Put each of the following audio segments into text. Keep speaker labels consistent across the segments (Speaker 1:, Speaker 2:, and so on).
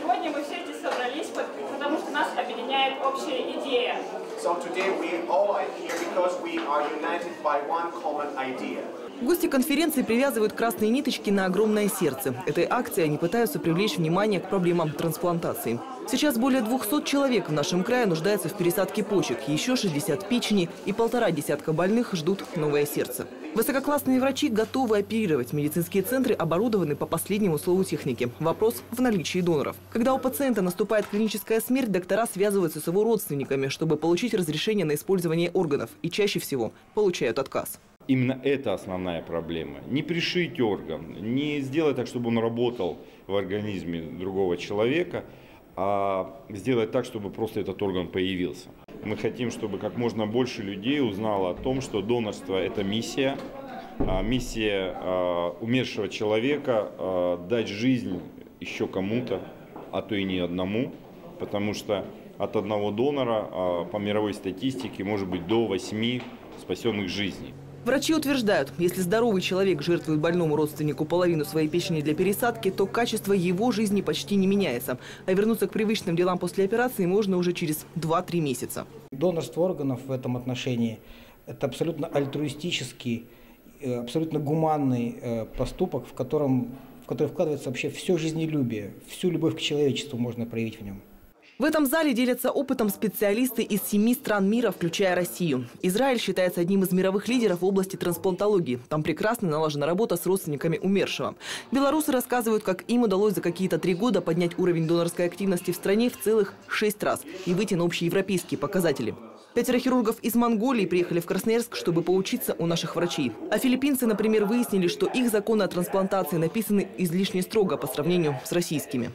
Speaker 1: Сегодня мы все здесь собрались, потому что нас объединяет общая идея.
Speaker 2: So today we all are here because we are united by one common idea.
Speaker 3: Гости конференции привязывают красные ниточки на огромное сердце. Этой акцией они пытаются привлечь внимание к проблемам трансплантации. Сейчас более 200 человек в нашем крае нуждаются в пересадке почек, еще 60 печени и 1,5 десятка больных ждут новое сердце. Высококлассные врачи готовы оперировать. Медицинские центры оборудованы по последнему слову техники. Вопрос в наличии доноров. Когда у пациента наступает клиническая смерть, доктора связываются с его родственниками, чтобы получить разрешение на использование органов. И чаще всего получают отказ.
Speaker 4: Именно это основная проблема. Не пришить орган, не сделать так, чтобы он работал в организме другого человека, а сделать так, чтобы просто этот орган появился. Мы хотим, чтобы как можно больше людей узнало о том, что донорство – это миссия. Миссия умершего человека – дать жизнь еще кому-то, а то и не одному, потому что от одного донора по мировой статистике может быть до 8 спасенных жизней.
Speaker 3: Врачи утверждают, если здоровый человек жертвует больному родственнику половину своей печени для пересадки, то качество его жизни почти не меняется. А вернуться к привычным делам после операции можно уже через 2-3 месяца.
Speaker 5: Донорство органов в этом отношении – это абсолютно альтруистический, абсолютно гуманный поступок, в который вкладывается вообще все жизнелюбие, всю любовь к человечеству можно проявить в нем.
Speaker 3: В этом зале делятся опытом специалисты из 7 стран мира, включая Россию. Израиль считается одним из мировых лидеров в области трансплантологии. Там прекрасно налажена работа с родственниками умершего. Белорусы рассказывают, как им удалось за какие-то 3 года поднять уровень донорской активности в стране в целых 6 раз и выйти на общеевропейские показатели. 5 хирургов из Монголии приехали в Красноярск, чтобы поучиться у наших врачей. А филиппинцы, например, выяснили, что их законы о трансплантации написаны излишне строго по сравнению с российскими.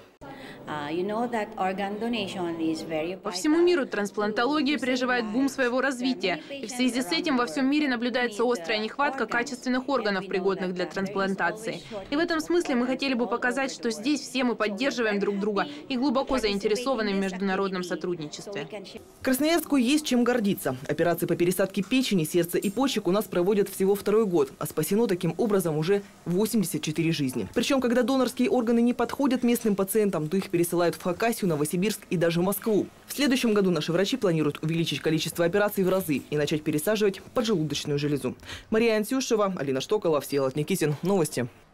Speaker 6: По всему миру трансплантология переживает бум своего развития. И в связи с этим во всем мире наблюдается острая нехватка качественных органов, пригодных для трансплантации. И в этом смысле мы хотели бы показать, что здесь все мы поддерживаем друг друга и глубоко заинтересованы в международном сотрудничестве.
Speaker 3: Красноярску есть чем гордиться. Операции по пересадке печени, сердца и почек у нас проводят всего 2-й год, а спасено таким образом уже 84 жизни. Причем, когда донорские органы не подходят местным пациентам, то их пересылают в Хакасию, Новосибирск и даже Москву. В следующем году наши врачи планируют увеличить количество операций в разы и начать пересаживать поджелудочную железу. Мария Антюшева, Алина Штоколова, Всеволод Никитин. Новости.